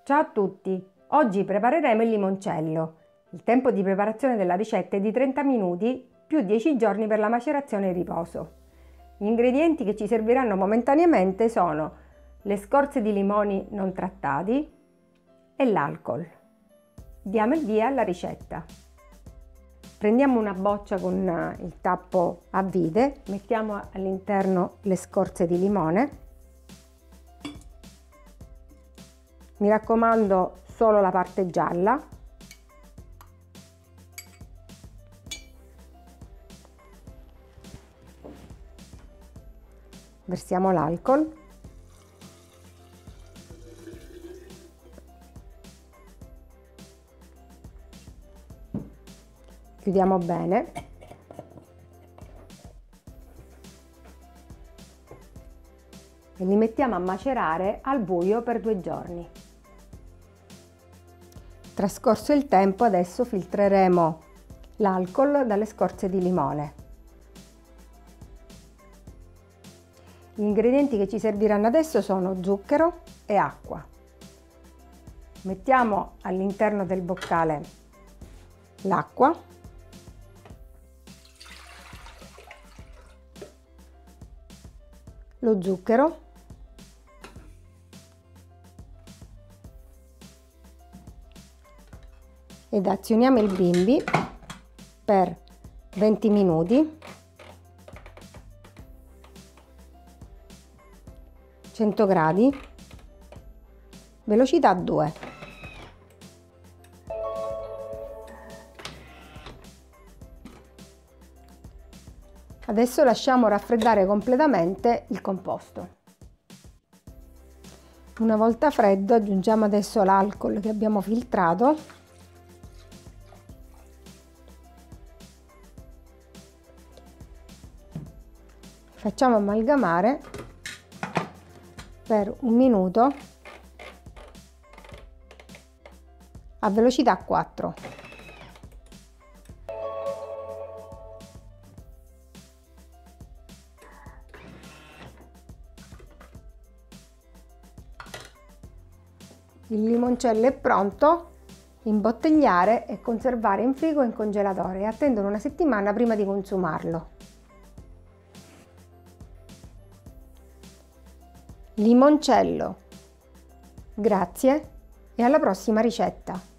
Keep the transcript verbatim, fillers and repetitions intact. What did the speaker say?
Ciao a tutti! Oggi prepareremo il limoncello. Il tempo di preparazione della ricetta è di trenta minuti più dieci giorni per la macerazione e riposo. Gli ingredienti che ci serviranno momentaneamente sono le scorze di limoni non trattati e l'alcol. Diamo il via alla ricetta. Prendiamo una boccia con il tappo a vite, mettiamo all'interno le scorze di limone. Mi raccomando, solo la parte gialla. Versiamo l'alcol. Chiudiamo bene. E li mettiamo a macerare al buio per due giorni. Trascorso il tempo, adesso filtreremo l'alcol dalle scorze di limone. Gli ingredienti che ci serviranno adesso sono zucchero e acqua. Mettiamo all'interno del boccale l'acqua, lo zucchero ed azioniamo il bimbi per venti minuti, cento gradi, velocità due. Adesso lasciamo raffreddare completamente il composto. Una volta freddo aggiungiamo adesso l'alcol che abbiamo filtrato. Facciamo amalgamare per un minuto a velocità quattro. Il limoncello è pronto. Imbottigliare e conservare in frigo o in congelatore e attendere una settimana prima di consumarlo. Limoncello. Grazie e alla prossima ricetta!